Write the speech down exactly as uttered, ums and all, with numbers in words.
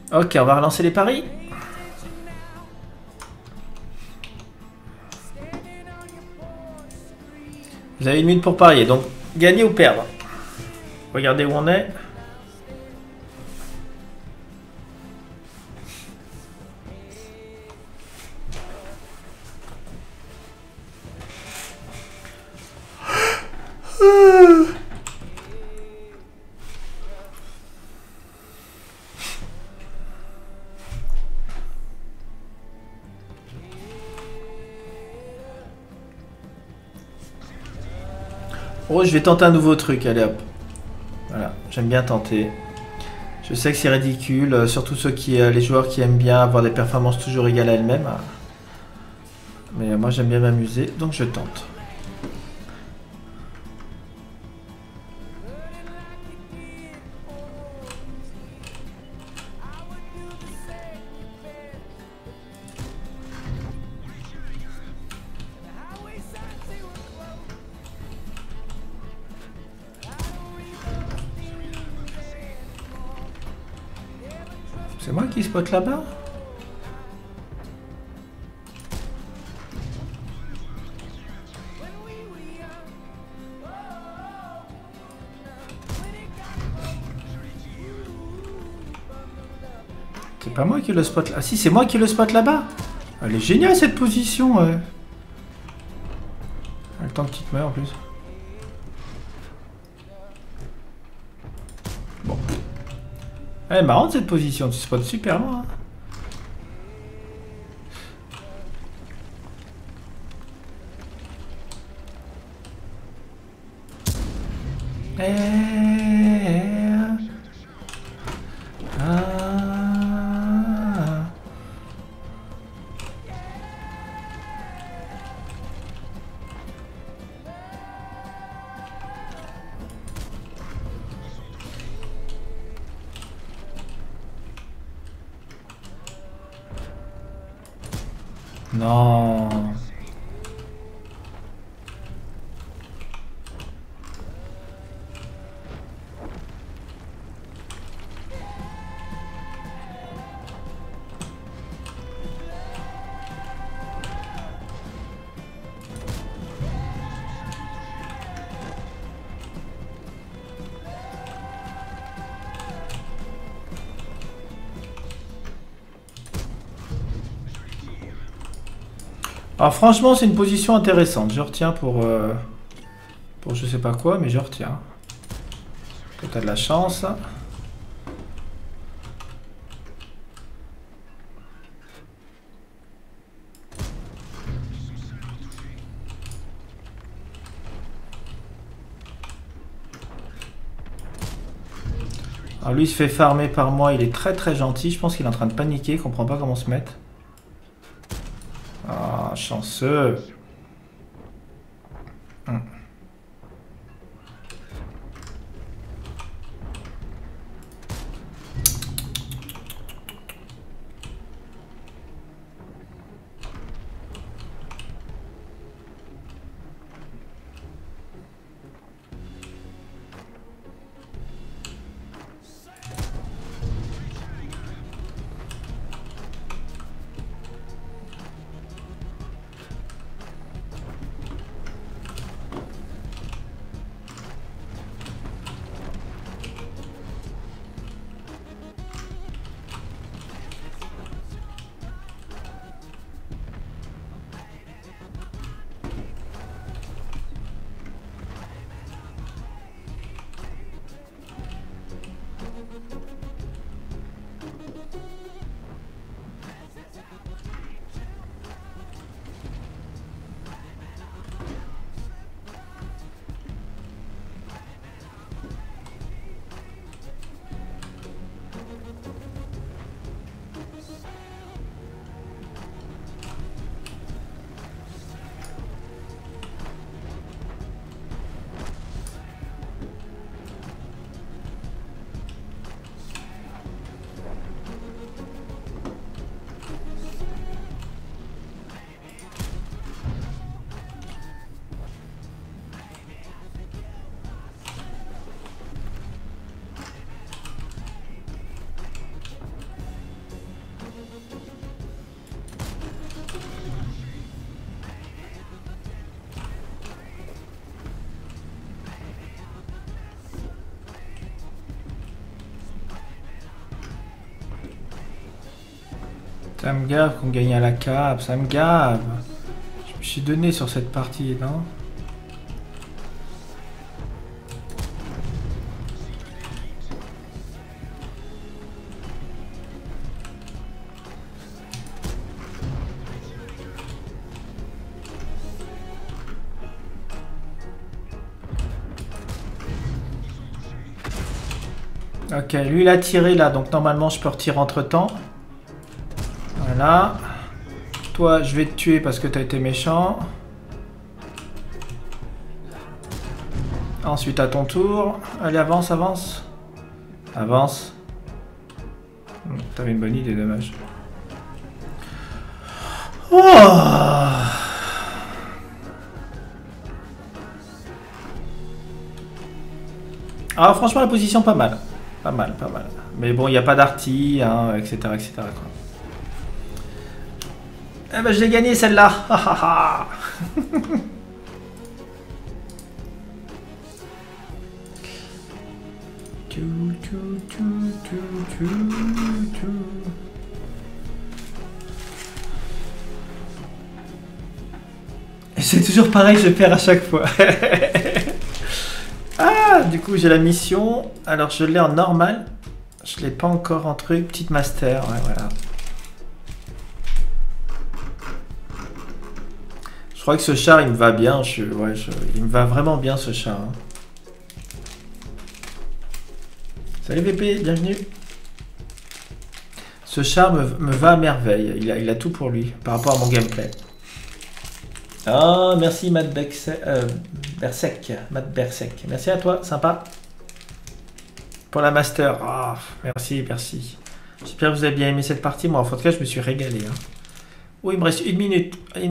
Ok, on va relancer les paris. Vous avez une minute pour parier, donc gagner ou perdre. Regardez où on est. Oh, je vais tenter un nouveau truc, allez hop. Voilà, j'aime bien tenter. Je sais que c'est ridicule, euh, surtout ceux qui, euh, les joueurs qui aiment bien avoir des performances toujours égales à elles-mêmes. Mais euh, moi j'aime bien m'amuser, donc je tente. C'est moi qui spot là-bas? C'est pas moi qui le spot là. Ah si, c'est moi qui le spot là-bas. Elle est géniale cette position. Ouais. Le temps que tu te meurs en plus. Bon. Elle est marrante cette position, tu spots super loin. Eh, ah. Non. Alors franchement c'est une position intéressante, je retiens pour, euh, pour je sais pas quoi, mais je retiens. Toi t'as de la chance. Alors lui il se fait farmer par moi, il est très très gentil, je pense qu'il est en train de paniquer, il comprend pas comment se mettre. Ah, chanceux. Hum. Ça me gave qu'on gagne à la cave, ça me gave. Je me suis donné sur cette partie, non? Ok, lui il a tiré là, donc normalement je peux retirer entre temps. Voilà. Toi, je vais te tuer parce que t'as été méchant. Ensuite à ton tour. Allez, avance, avance. Avance. T'avais une bonne idée, dommage. Oh! Ah, franchement, la position pas mal. Pas mal, pas mal. Mais bon, il n'y a pas d'arty, hein, et cetera, et cetera. Quoi. Eh ben, je l'ai gagné celle-là. C'est toujours pareil, je perds à chaque fois. Ah, du coup, j'ai la mission. Alors, je l'ai en normal. Je l'ai pas encore en truc. Petite master, ouais, voilà. Je crois que ce char, il me va bien. Je, ouais, je, il me va vraiment bien, ce char. Hein. Salut V P, bienvenue. Ce char me, me va à merveille. Il a, il a tout pour lui, par rapport à mon gameplay. Ah, oh, merci Matt Bersek, euh, Bersek, Matt Bersek. Merci à toi, sympa. Pour la master. Oh, merci, merci. J'espère que vous avez bien aimé cette partie. Moi, en tout cas, je me suis régalé. Hein. Oui, il me reste une minute.